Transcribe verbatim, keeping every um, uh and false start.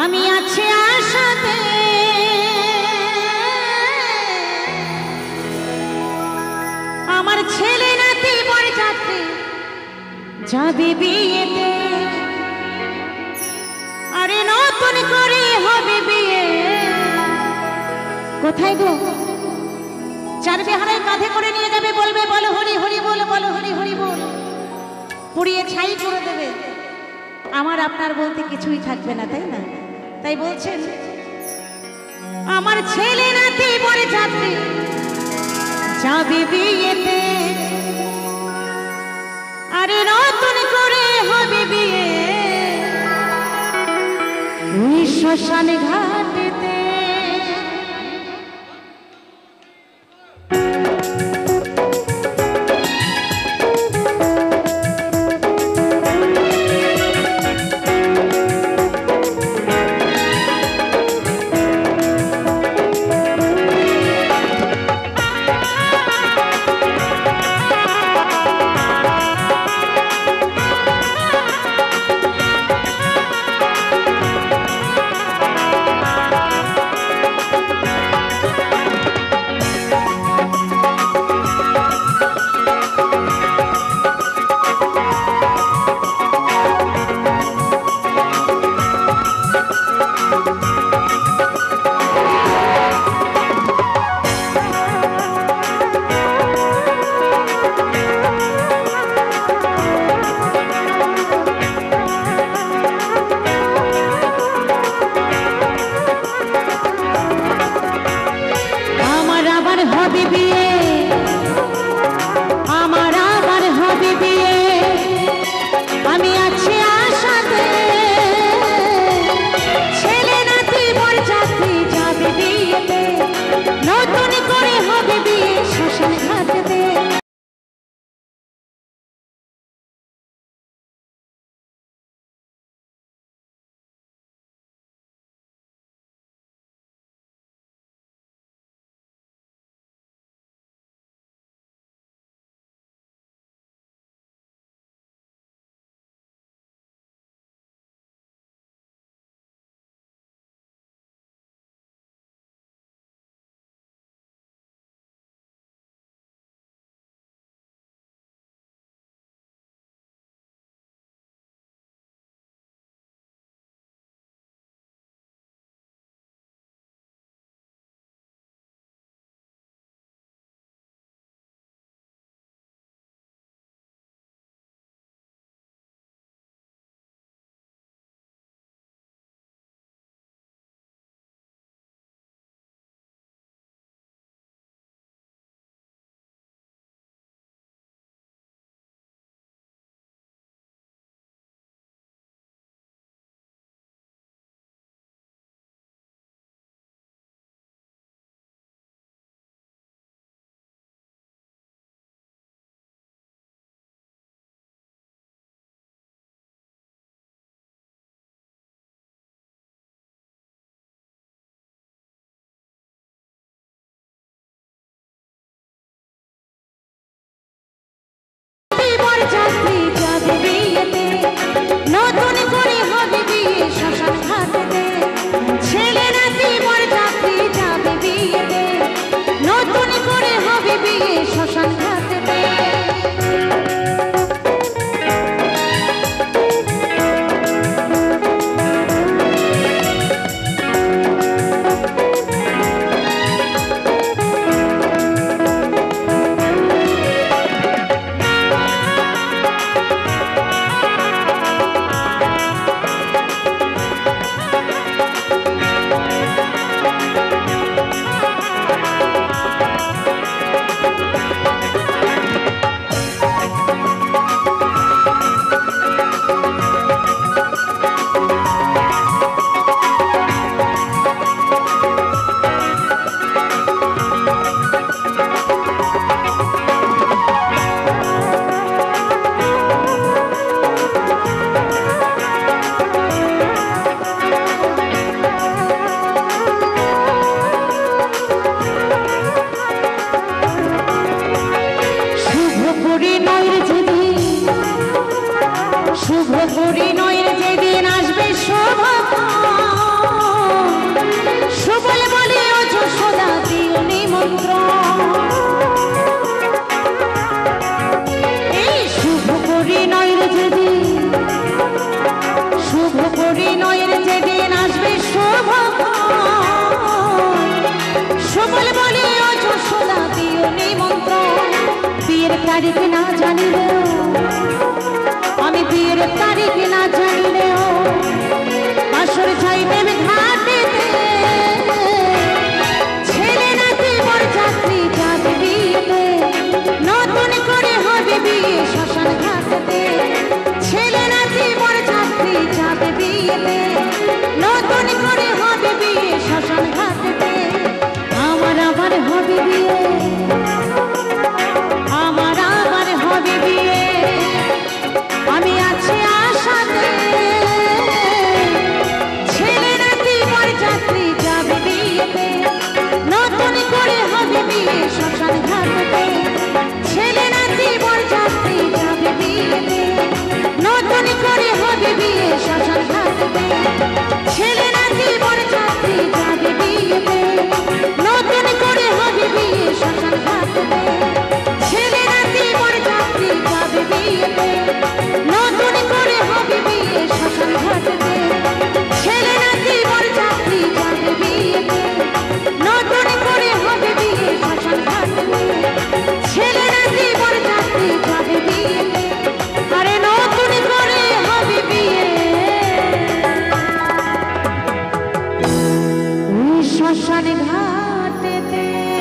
আমি আছি আশাতে আমার ছেলে নাতি বরযাত্রী যাবে বিয়েতে আরে নতুন করে হবে বিয়ে কোথায় গো চার বিহারায় কাঁধে করে নিয়ে যাবে বলবে বলো হরি হরি বল বলো হরি হরি বল পুড়িয়ে ছাই করে দেবে আমার আপনার বলতে কিছুই থাকবে না তাই না তাই বলছেন আমার ছেলে নাতি বরযাত্রী যাবে বিয়েতে আরে নতুন করে হবে বিয়ে ওই শ্মশান ঘাটেতে শুভ পরিণয়ের যেদিন আসবে শোভা নিমন্ত্রণ। এই শুভ পরিণয়ের যেদিন, শুভ পরিণয়ের যেদিন আসবে শুভ সবল বলে ও যশোদা দিও নিমন্ত্রণ। বিয়ের তারিখ না জানিলেও, আমি বিয়ের তারিখ না জানিলেও বাসর ছাই দেবে ঘাটেতে, ছেলে নাকি বর যাত্রী যাবে বিয়েতে, নতুন করে হবে বিয়ে শ্মশান ঘাটেতে। ছেলে নাকি বর যাত্রী যাবে বিয়েতে, নতুন করে হবে বিয়ে শ্মশান ঘাটেতে। আমার আবার হবে বিয়ে, আমার আবার হবে বিয়ে, আমি আছি আশাতে। ছেলে নাকি বর যাত্রী যাবে বিয়েতে, নতুন করে হবে বিয়ে শ্মশান ঘাটেতে। ছেলে নাকি বর যাত্রী যাবে বিয়েতে, নতুন করে হবে বিয়ে শ্মশান ঘাটেতে। ছেলে নাকি বর যাত্রী যাবে বিয়েতে, নতুন করে হবে বিয়ে শ্মশান ঘাটেতে। ছেলে নাকি বর যাত্রী যাবে বিয়েতে, নতুন করে হবে বিয়ে শ্মশান ঘাটেতে। ছেলে নাকি বর যাত্রী যাবে বিয়েতে, নতুন করে হবে বিয়ে শ্মশান ঘাটেতে। ছেলে নাকি বর যাত্রী যাবে বিয়েতে, আরে নতুন করে হবে বিয়ে ওই শ্মশান ঘাটেতে।